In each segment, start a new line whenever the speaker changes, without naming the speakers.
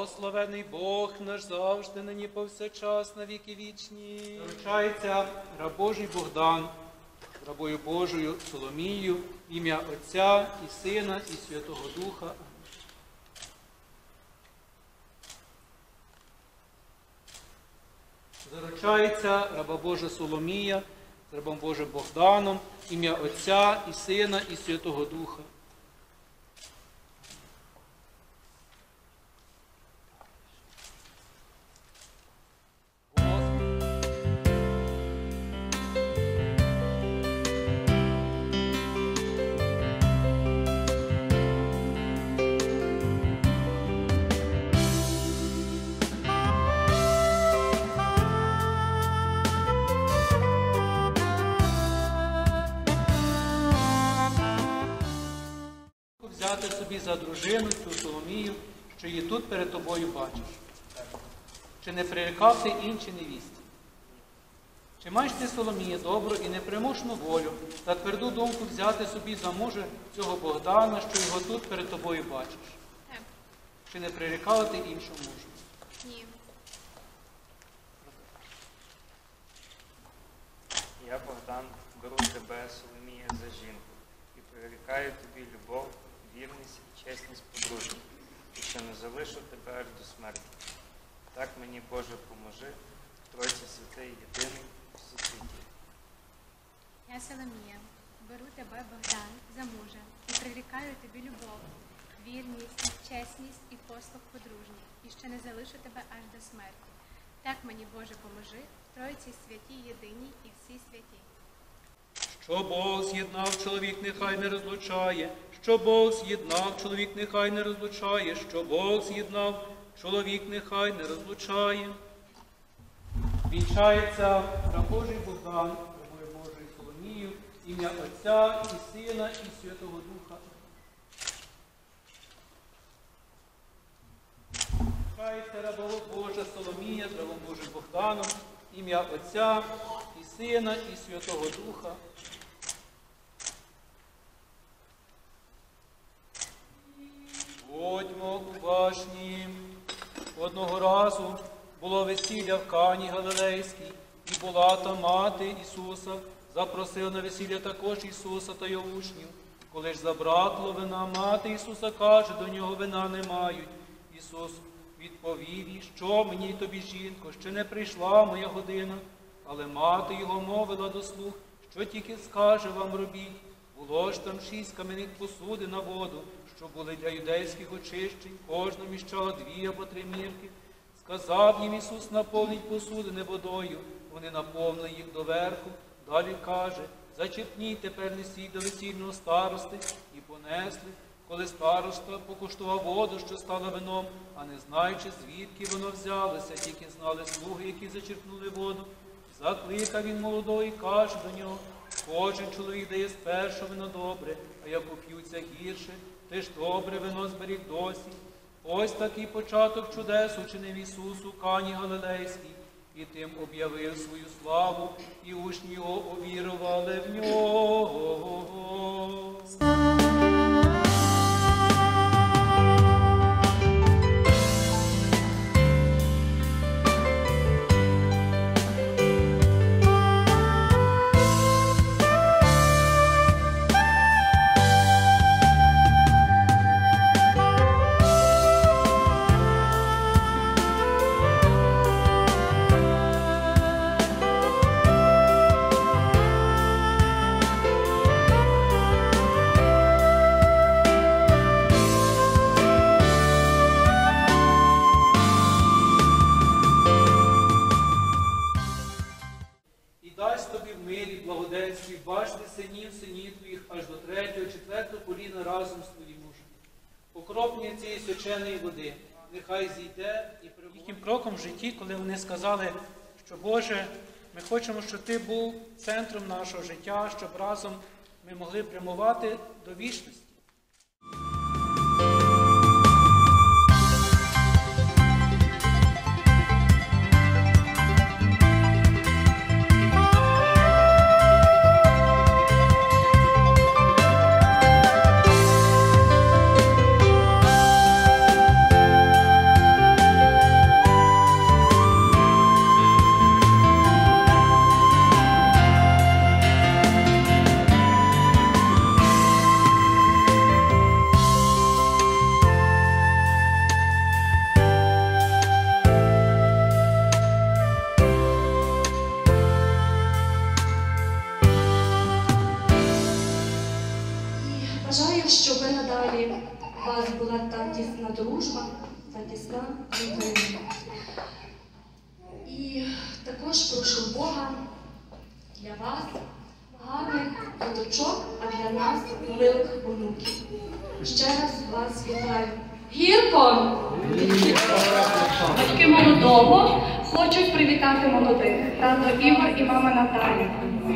Благословений Бог наш завжди, нині повсякчас, на віки вічні. Заручається раб Божий Богдан, з рабою Божою Соломією, в ім'я Отця і Сина і Святого Духа. Заручається раба Божа Соломія з рабом Божим Богданом, в ім'я Отця і Сина і Святого Духа. Взяти собі за дружину цю Соломію, що її тут перед тобою бачиш. Чи не прирікав ти інші невісті? Чи маєш ти, Соломія, добру і непримушну волю та тверду думку взяти собі за мужа цього Богдана, що його тут перед тобою бачиш? Чи не прирікала ти іншого мужу?
Ні.
Я, Богдан, беру тебе, Соломія, за жінку і прирікаю тобі любов, вірність і чесність подружню, і що не залишу тебе аж до смерті. Так мені, Боже, поможи, Тройці святий, єдиний у всесвіті.
Я, Соломія, беру тебе, Богдан, за мужа і прирікаю тобі любов, вірність, чесність і послуг подружній, і що не залишу тебе аж до смерті. Так мені, Боже, поможи, Тройці святі, єдиній і всі святі.
Що Бог з'єднав, чоловік нехай не розлучає. Що Бог з'єднав, чоловік нехай не розлучає. Що Бог з'єднав, чоловік нехай не розлучає. Вінчається раб Божий Богдан, рабою Божою Соломією, ім'я Отця і Сина і Святого Духа. Вінчається раба Божа Соломія з рабом Божим Богданом, ім'я Отця і Сина і Святого Духа. Будьмо уважні. Одного разу було весілля в Кані Галилейській, і була там мати Ісуса, запросила на весілля також Ісуса та його учнів. Коли ж забракло вина, мати Ісуса каже, до нього вина не мають. Ісус відповів їй, що мені й тобі, жінко, ще не прийшла моя година. Але мати його мовила до слуг, що тільки скаже вам робіть. Було ж там 6 кам'яних посудин на воду, що були для юдейських очищень, кожна вміщала 2 або 3 мірки. Сказав їм Ісус, наповніть посудини водою. Вони наповнили їх доверху. Далі каже, зачерпніть тепер несіть до весільного старости. І понесли. Коли староста покуштував воду, що стала вином, а не знаючи, звідки воно взялося, тільки знали слуги, які зачерпнули воду. Закликав він молодого і каже до нього, кожен чоловік дає спершу вино добре, а як уп'ються гірше, ти ж добре вино зберіг досі. Ось такий початок чудес учинив Ісус у Кані Галилейській, і тим об'явив свою славу, і учні його увірували в нього. Бачте синів твоїх аж до 3-4 коліна разом з твоїм мужем. Покроплення цієї свяченої води нехай зійде і приводить. Їхнім кроком в житті, коли вони сказали, що Боже, ми хочемо, щоб Ти був центром нашого життя, щоб разом ми могли прямувати до вічності.
дружба та тісна родина. І також прошу Бога для вас гарних діточок, а для нас великих онуків. Ще раз вас вітаю. Гірко!
Батьки молодого хочуть привітати молодих. Тато Ігор і мама Наталя.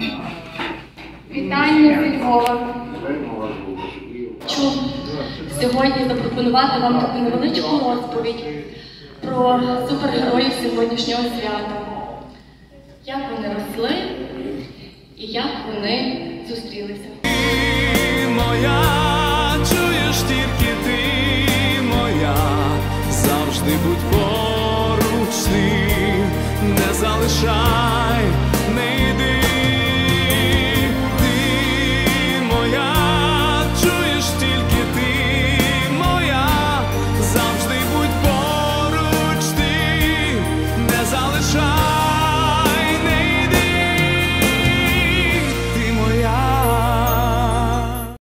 Вітання зі Львова.
Хочу сьогодні запропонувати вам таку невеличку розповідь про супергероїв сьогоднішнього свята. Як вони росли і як вони зустрілися.
Моя, чуєш тільки ти моя, завжди будь поруч ти, не залишай, не йди.